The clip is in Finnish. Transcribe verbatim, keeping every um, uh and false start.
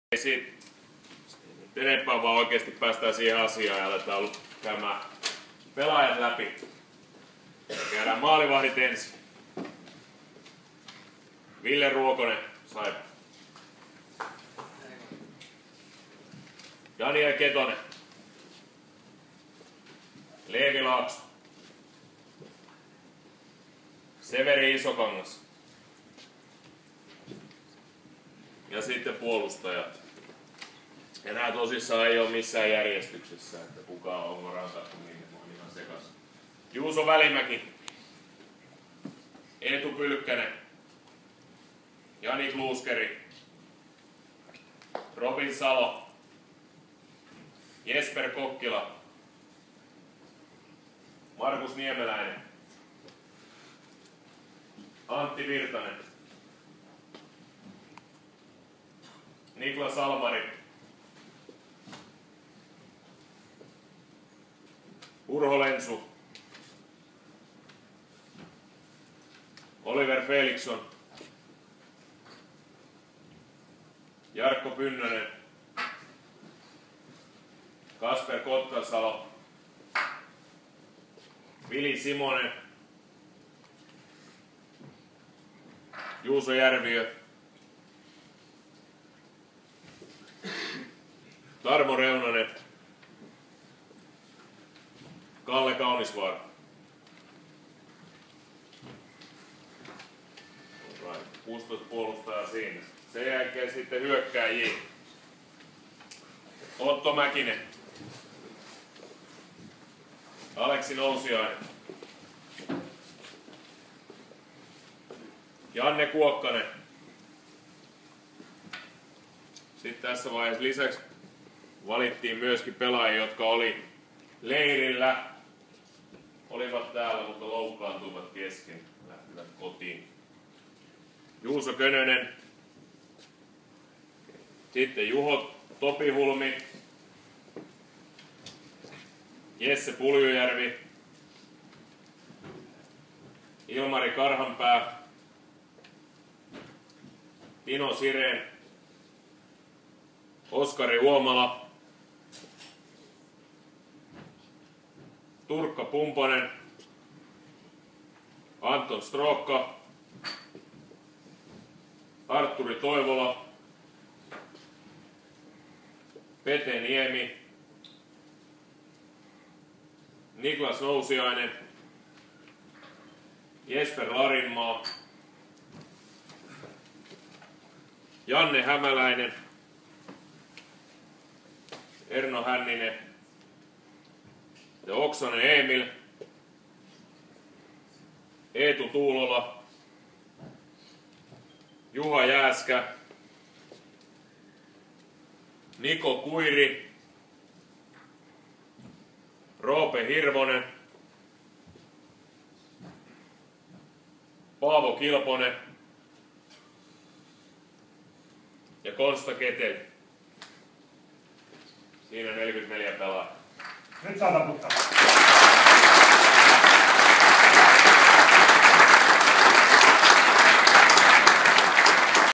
Ei siitä enempää, vaan oikeasti päästään siihen asiaan ja aletaan käymään pelaajat läpi. Käydään maalivahdit ensin. Ville Ruokonen, Saipa. Daniel Ketonen. Leevi Laakso. Severi Isokangas. Ja sitten puolustajat. Ja nää tosissaan ei ole missään järjestyksessä, että kuka on, onko ransattu minne, mä oon ihan sekas. Juuso Välimäki. Eetu Pylkkänen. Jani Kluuskeri. Robin Salo. Jesper Kokkila. Markus Niemeläinen. Antti Virtanen. Niklas Almari. Urho Lensu. Oliver Felixson. Jarkko Pynnönen. Kasper Kotkansalo. Vili Simonen. Juuso Järviö. Tarmo Reunanen. Kalle Kaunisvaara. kuusitoista puolustajaa siinä. Sen jälkeen sitten hyökkääjiä. Otto Mäkinen. Aleksi Nousiainen. Janne Kuokkanen. Sitten tässä vaiheessa lisäksi valittiin myöskin pelaajia, jotka oli leirillä. Olivat täällä, mutta loukkaantuivat kesken. Lähtivät kotiin. Juuso Könönen. Sitten Juho Topihulmi. Jesse Puljujärvi. Ilmari Karhanpää. Tino Sireen. Oskari Uomala. Turkka Pumponen. Anton Strookka. Artturi Toivola. Pete Niemi. Niklas Nousiainen. Jesper Larinmaa. Janne Hämäläinen. Erno Hänninen. Ja Oksanen Emil. Eetu Tuulola. Juha Jääskä. Niko Kuiri. Roope Hirvonen. Paavo Kilponen. Ja Konsta Keteli. Siinä neljäkymmentäneljä pelaajaa. Nyt saa taputtaa.